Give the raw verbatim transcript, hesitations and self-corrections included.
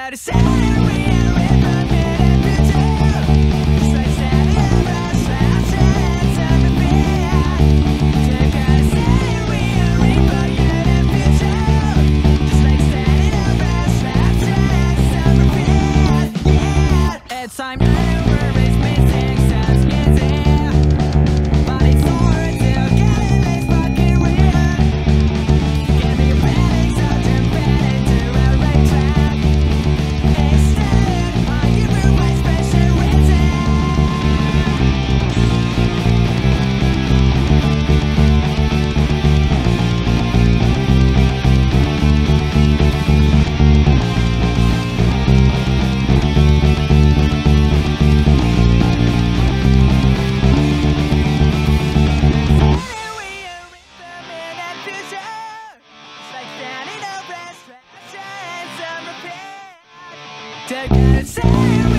gotta say we are ripping it future. Just like standing over slouches of the fear. They gotta say we are ripping it future. Just like standing over slouches of the fear. Yeah, it's time to erase missing sounds easy. But it's hard to get it, it's fucking weird. Give me a panic, so turn panic to a right track. Instead, I give you my special reason. Take it, say